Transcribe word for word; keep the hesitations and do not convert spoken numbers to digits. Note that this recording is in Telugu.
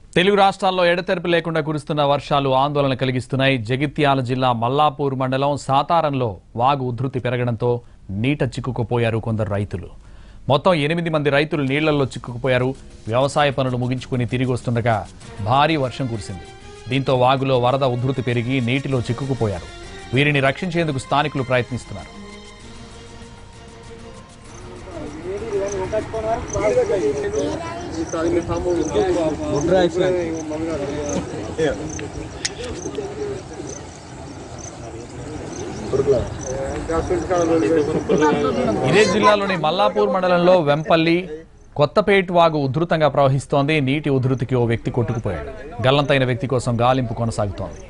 తెలుగు రాష్ట్రాల్లో ఎడతెరిపి లేకుండా కురుస్తున్న వర్షాలు ఆందోళన కలిగిస్తున్నాయి. జగిత్యాల జిల్లా మల్లాపూర్ మండలం సాతారంలో వాగు ఉధృతి పెరగడంతో నీట చిక్కుకుపోయారు కొందరు రైతులు. మొత్తం ఎనిమిది మంది రైతులు నీళ్లలో చిక్కుకుపోయారు. వ్యవసాయ పనులు ముగించుకుని తిరిగి వస్తుండగా భారీ వర్షం కురిసింది. దీంతో వాగులో వరద ఉధృతి పెరిగి నీటిలో చిక్కుకుపోయారు. వీరిని రక్షించేందుకు స్థానికులు ప్రయత్నిస్తున్నారు. ఇదే జిల్లాలోని మల్లాపూర్ మండలంలో వెంపల్లి కొత్తపేట్ వాగు ఉధృతంగా ప్రవహిస్తోంది. నీటి ఉధృతికి ఓ వ్యక్తి కొట్టుకుపోయాడు. గల్లంతైన వ్యక్తి కోసం గాలింపు కొనసాగుతోంది.